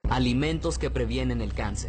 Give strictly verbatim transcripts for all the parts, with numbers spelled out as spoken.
Alimentos que previenen el cáncer.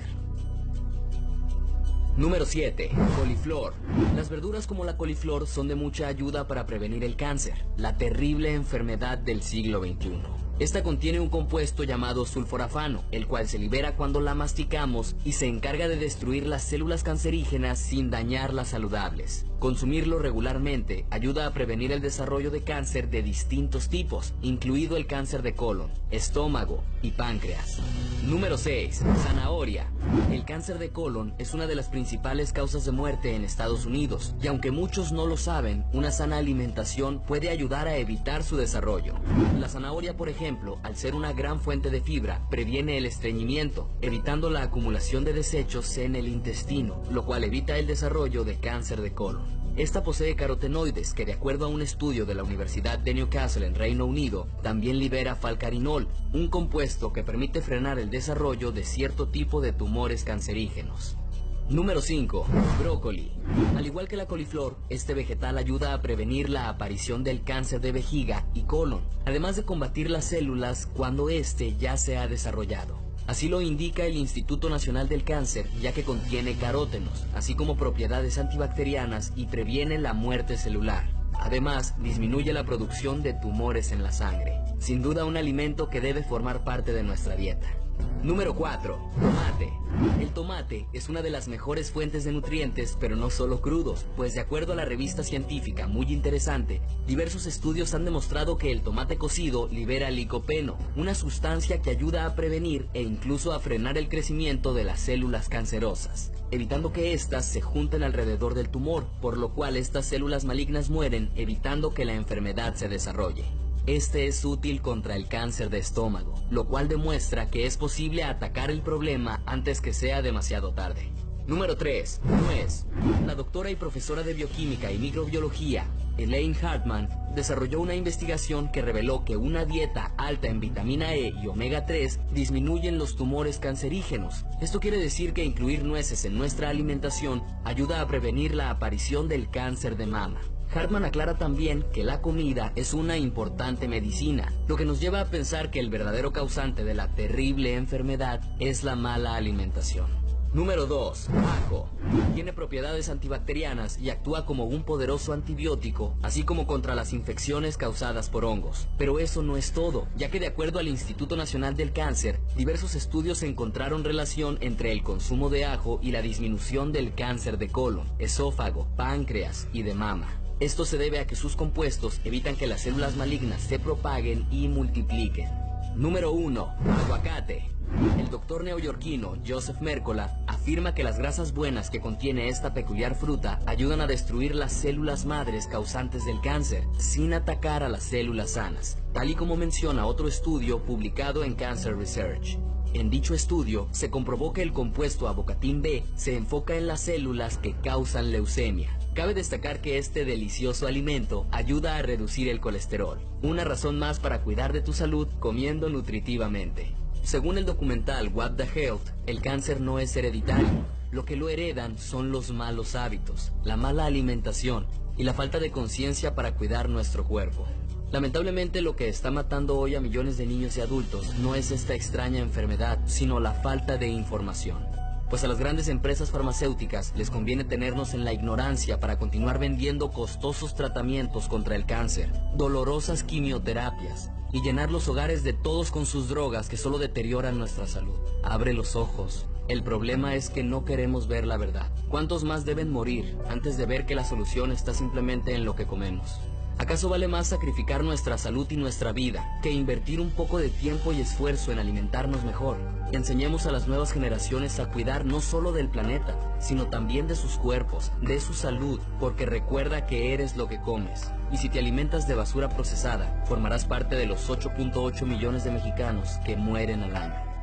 Número siete. Coliflor. Las verduras como la coliflor son de mucha ayuda para prevenir el cáncer, la terrible enfermedad del siglo veintiuno. Esta contiene un compuesto llamado sulforafano, el cual se libera cuando la masticamos y se encarga de destruir las células cancerígenas sin dañar las saludables. Consumirlo regularmente ayuda a prevenir el desarrollo de cáncer de distintos tipos, incluido el cáncer de colon, estómago y páncreas. Número seis. Zanahoria. El cáncer de colon es una de las principales causas de muerte en Estados Unidos, y aunque muchos no lo saben, una sana alimentación puede ayudar a evitar su desarrollo. La zanahoria, por ejemplo, al ser una gran fuente de fibra, previene el estreñimiento, evitando la acumulación de desechos en el intestino, lo cual evita el desarrollo de cáncer de colon. Esta posee carotenoides que, de acuerdo a un estudio de la Universidad de Newcastle en Reino Unido, también libera falcarinol, un compuesto que permite frenar el desarrollo de cierto tipo de tumores cancerígenos. Número cinco. Brócoli. Al igual que la coliflor, este vegetal ayuda a prevenir la aparición del cáncer de vejiga y colon, además de combatir las células cuando éste ya se ha desarrollado. Así lo indica el Instituto Nacional del Cáncer, ya que contiene carótenos, así como propiedades antibacterianas y previene la muerte celular. Además, disminuye la producción de tumores en la sangre. Sin duda, un alimento que debe formar parte de nuestra dieta. Número cuatro. Tomate. El tomate es una de las mejores fuentes de nutrientes, pero no solo crudos, pues de acuerdo a la revista científica muy interesante, diversos estudios han demostrado que el tomate cocido libera licopeno, una sustancia que ayuda a prevenir e incluso a frenar el crecimiento de las células cancerosas, evitando que éstas se junten alrededor del tumor, por lo cual estas células malignas mueren, evitando que la enfermedad se desarrolle. Este es útil contra el cáncer de estómago, lo cual demuestra que es posible atacar el problema antes que sea demasiado tarde. Número tres. Nuez. La doctora y profesora de bioquímica y microbiología, Elaine Hartman, desarrolló una investigación que reveló que una dieta alta en vitamina E y omega tres disminuyen los tumores cancerígenos. Esto quiere decir que incluir nueces en nuestra alimentación ayuda a prevenir la aparición del cáncer de mama. Hartman aclara también que la comida es una importante medicina, lo que nos lleva a pensar que el verdadero causante de la terrible enfermedad es la mala alimentación. Número dos. Ajo. Tiene propiedades antibacterianas y actúa como un poderoso antibiótico, así como contra las infecciones causadas por hongos. Pero eso no es todo, ya que de acuerdo al Instituto Nacional del Cáncer, diversos estudios encontraron relación entre el consumo de ajo y la disminución del cáncer de colon, esófago, páncreas y de mama. Esto se debe a que sus compuestos evitan que las células malignas se propaguen y multipliquen. Número uno. Aguacate. El doctor neoyorquino Joseph Mercola afirma que las grasas buenas que contiene esta peculiar fruta ayudan a destruir las células madres causantes del cáncer, sin atacar a las células sanas, tal y como menciona otro estudio publicado en Cancer Research. En dicho estudio, se comprobó que el compuesto avocatín B se enfoca en las células que causan leucemia. Cabe destacar que este delicioso alimento ayuda a reducir el colesterol, una razón más para cuidar de tu salud comiendo nutritivamente. Según el documental What the Health, el cáncer no es hereditario. Lo que lo heredan son los malos hábitos, la mala alimentación y la falta de conciencia para cuidar nuestro cuerpo. Lamentablemente, lo que está matando hoy a millones de niños y adultos no es esta extraña enfermedad, sino la falta de información. Pues a las grandes empresas farmacéuticas les conviene tenernos en la ignorancia para continuar vendiendo costosos tratamientos contra el cáncer, dolorosas quimioterapias y llenar los hogares de todos con sus drogas que solo deterioran nuestra salud. Abre los ojos. El problema es que no queremos ver la verdad. ¿Cuántos más deben morir antes de ver que la solución está simplemente en lo que comemos? ¿Acaso vale más sacrificar nuestra salud y nuestra vida que invertir un poco de tiempo y esfuerzo en alimentarnos mejor? Enseñemos a las nuevas generaciones a cuidar no solo del planeta, sino también de sus cuerpos, de su salud, porque recuerda que eres lo que comes. Y si te alimentas de basura procesada, formarás parte de los ocho punto ocho millones de mexicanos que mueren al año.